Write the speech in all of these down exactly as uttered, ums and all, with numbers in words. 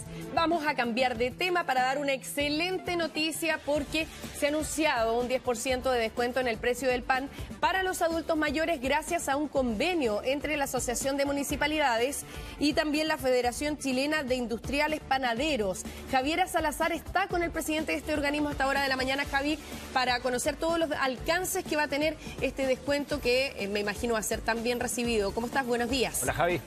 Vamos a cambiar de tema para dar una excelente noticia porque se ha anunciado un diez por ciento de descuento en el precio del pan para los adultos mayores gracias a un convenio entre la Asociación de Municipalidades y también la Federación Chilena de Industriales Panaderos. Javiera Salazar está con el presidente de este organismo a esta hora de la mañana, Javi, para conocer todos los alcances que va a tener este descuento que eh, me imagino va a ser tan bien recibido. ¿Cómo estás? Buenos días. Hola, Javi.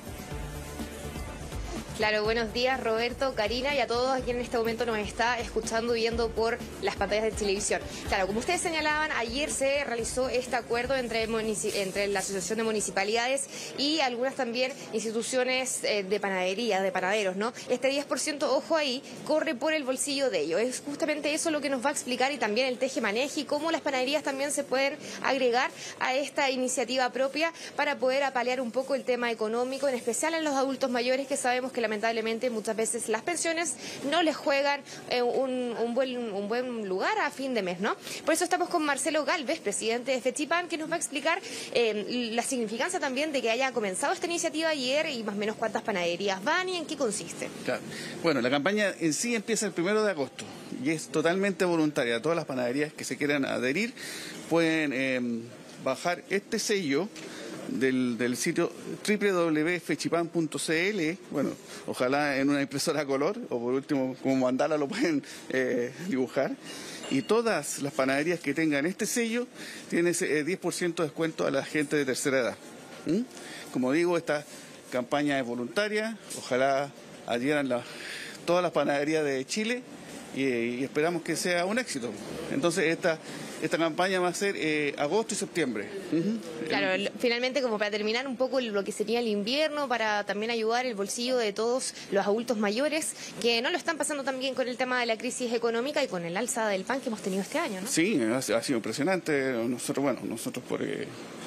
Claro, buenos días Roberto, Karina y a todos a quien en este momento nos está escuchando y viendo por las pantallas de televisión. Claro, como ustedes señalaban, ayer se realizó este acuerdo entre, entre la Asociación de Municipalidades y algunas también instituciones eh, de panadería, de panaderos, ¿no? Este diez por ciento, ojo ahí, corre por el bolsillo de ellos. Es justamente eso lo que nos va a explicar y también el teje-maneje y cómo las panaderías también se pueden agregar a esta iniciativa propia para poder apalear un poco el tema económico, en especial en los adultos mayores que sabemos que lamentablemente muchas veces las pensiones no les juegan eh, un, un, buen, un buen lugar a fin de mes, ¿no? Por eso estamos con Marcelo Galvez, presidente de FECHIPAN, que nos va a explicar eh, la significancia también de que haya comenzado esta iniciativa ayer y más o menos cuántas panaderías van y en qué consiste. Claro. Bueno, la campaña en sí empieza el primero de agosto y es totalmente voluntaria. Todas las panaderías que se quieran adherir pueden eh, bajar este sello Del, del sitio doble u doble u doble u punto fechipan punto c l, bueno, ojalá en una impresora a color, o por último como mandala lo pueden eh, dibujar, y todas las panaderías que tengan este sello tienen ese eh, diez por ciento de descuento a la gente de tercera edad. ¿Mm? Como digo, esta campaña es voluntaria, ojalá adhieran la, todas las panaderías de Chile y, y esperamos que sea un éxito. Entonces esta Esta campaña va a ser eh, agosto y septiembre. Uh-huh. Claro, finalmente como para terminar un poco lo que sería el invierno, para también ayudar el bolsillo de todos los adultos mayores que no lo están pasando tan bien con el tema de la crisis económica y con el alza del pan que hemos tenido este año, ¿no? Sí, ha, ha sido impresionante. Nosotros, bueno, nosotros porque,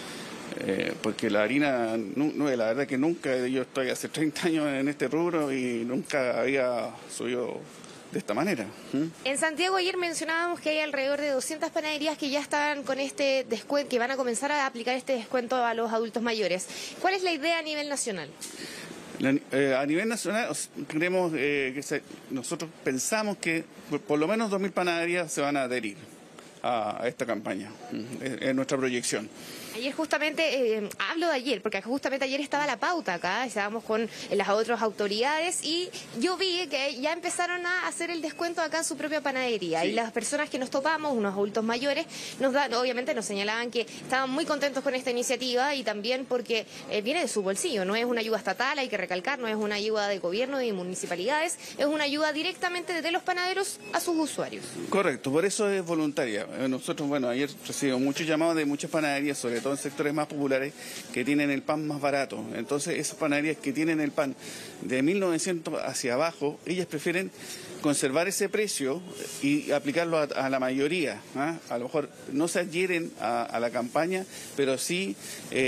eh, porque la harina, no, no, la verdad que nunca, yo estoy hace treinta años en este rubro y nunca había subido de esta manera. ¿Mm? En Santiago ayer mencionábamos que hay alrededor de doscientas panaderías que ya están con este descuento, que van a comenzar a aplicar este descuento a los adultos mayores. ¿Cuál es la idea a nivel nacional? La, eh, a nivel nacional creemos eh, que se, nosotros pensamos que por, por lo menos dos mil panaderías se van a adherir a, a esta campaña. Es, es nuestra proyección. Ayer justamente, eh, hablo de ayer, porque justamente ayer estaba la pauta acá, estábamos con eh, las otras autoridades y yo vi que ya empezaron a hacer el descuento acá en su propia panadería. Sí. Y las personas que nos topamos, unos adultos mayores, nos dan, obviamente nos señalaban que estaban muy contentos con esta iniciativa y también porque eh, viene de su bolsillo, no es una ayuda estatal, hay que recalcar, no es una ayuda de gobierno y municipalidades, es una ayuda directamente de los panaderos a sus usuarios. Correcto, por eso es voluntaria. Nosotros, bueno, ayer recibimos muchos llamados de muchas panaderías, sobre todo en sectores más populares, que tienen el pan más barato. Entonces esas panaderías que tienen el pan de mil novecientos hacia abajo, ellas prefieren conservar ese precio y aplicarlo a, a la mayoría. ¿Ah? A lo mejor no se adhieren a, a la campaña, pero sí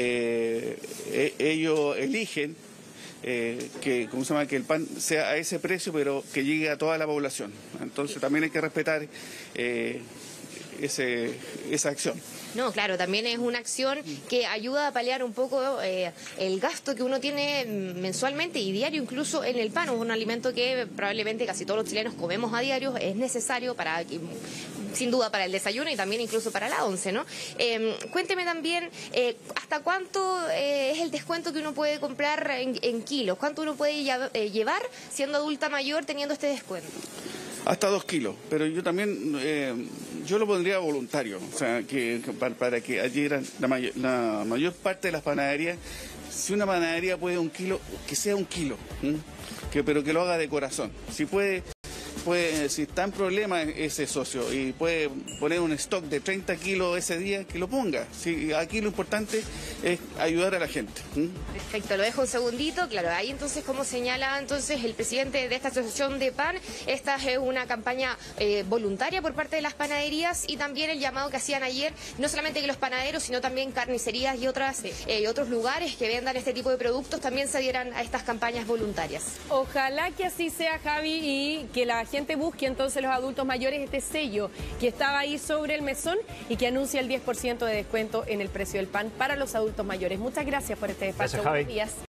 eh, e, ellos eligen Eh, que, ¿cómo se llama? que el pan sea a ese precio, pero que llegue a toda la población. Entonces también hay que respetar eh, ese, esa acción. No, claro, también es una acción que ayuda a paliar un poco eh, el gasto que uno tiene mensualmente y diario incluso en el pan, un alimento que probablemente casi todos los chilenos comemos a diario, es necesario para, sin duda, para el desayuno y también incluso para la once, ¿no? Eh, cuénteme también, eh, ¿hasta cuánto eh, es el descuento que uno puede comprar en, en kilos? ¿Cuánto uno puede llevar siendo adulta mayor teniendo este descuento? Hasta dos kilos, pero yo también, eh, yo lo pondría voluntario, o sea, que, que para, para que adhieran la, may la mayor parte de las panaderías. Si una panadería puede un kilo, que sea un kilo, ¿sí? que, pero que lo haga de corazón. Si puede, puede, si está en problema ese socio y puede poner un stock de treinta kilos ese día, que lo ponga. Si, aquí lo importante es ayudar a la gente. ¿Sí? Perfecto, lo dejo un segundito. Claro, ahí entonces, como señala entonces el presidente de esta asociación de pan, esta es una campaña eh, voluntaria por parte de las panaderías y también el llamado que hacían ayer, no solamente que los panaderos, sino también carnicerías y otras eh, otros lugares que vendan este tipo de productos también se adhieran a estas campañas voluntarias. Ojalá que así sea, Javi, y que la gente busque entonces los adultos mayores este sello que estaba ahí sobre el mesón y que anuncia el diez por ciento de descuento en el precio del pan para los adultos mayores. Muchas gracias por este espacio. Gracias, Javi. Buenos días.